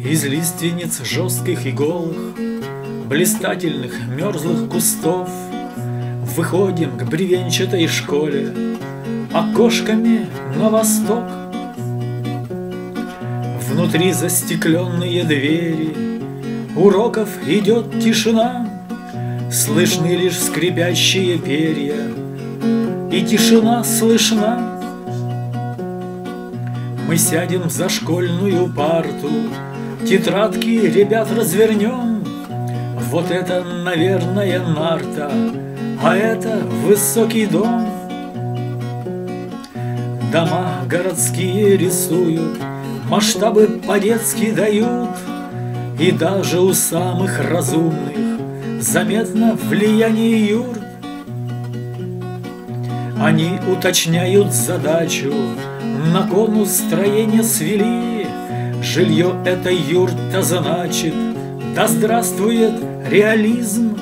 Из лиственниц жестких и голых, блистательных мерзлых кустов выходим к бревенчатой школе окошками на восток. Внутри застекленные двери уроков идет тишина, слышны лишь скрипящие перья, и тишина слышна. Мы сядем за школьную парту, тетрадки ребят развернем. Вот это, наверное, нарта, а это высокий дом. Дома городские рисуют, масштабы по-детски дают, и даже у самых разумных заметно влияние юрт. Они уточняют задачу, на конус строения свели. Жилье это юрта значит, да здравствует реализм.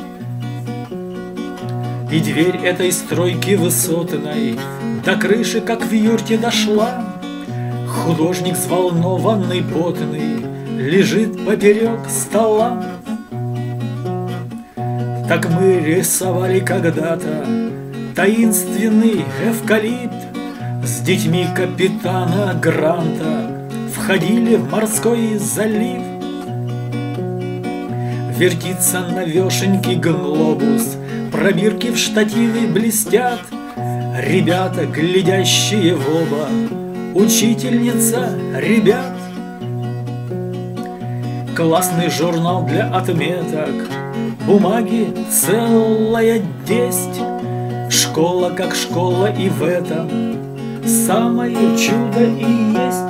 И дверь этой стройки высотной до крыши, как в юрте, дошла. Художник взволнованный, потный, лежит поперек стола. Так мы рисовали когда-то таинственный эвкалипт. С детьми капитана Гранта входили в морской залив. Вертится навешенький глобус, пробирки в штативе блестят. Ребята, глядящие в оба, учительница ребят. Классный журнал для отметок, бумаги целая 10. Школа как школа, и в этом самое чудо и есть.